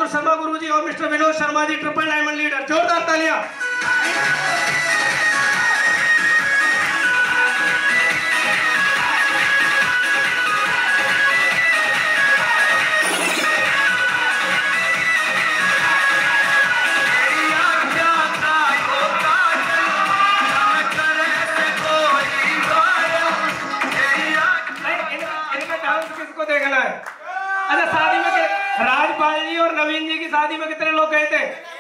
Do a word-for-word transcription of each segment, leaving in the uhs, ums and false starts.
बहादुर शर्मा गुरुजी और mister Vinod Sharma ji, triple diamond leader, जोरदार तालियां। किसको देखना है? अच्छा, शादी में राजपाल जी और नवीन जी की शादी में कितने लोग गए थे?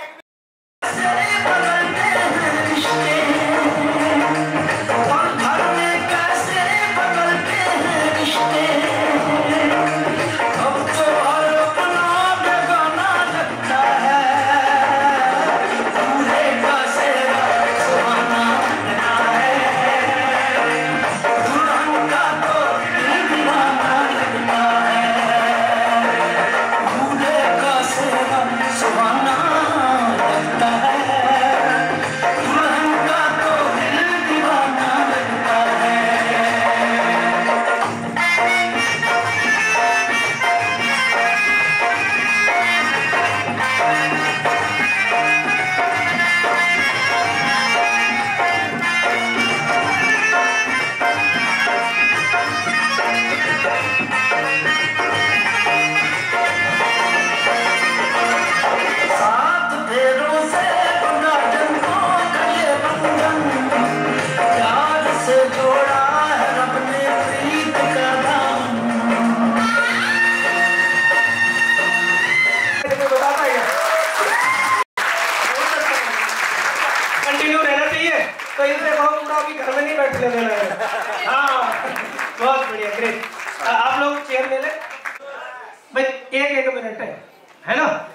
तो इनसे बहुत बुरा अभी घर में नहीं बैठने देना है। हाँ, बहुत बढ़िया, ग्रेट। आप लोग चेयर ले ले भाई, एक एक मिनट है, है ना?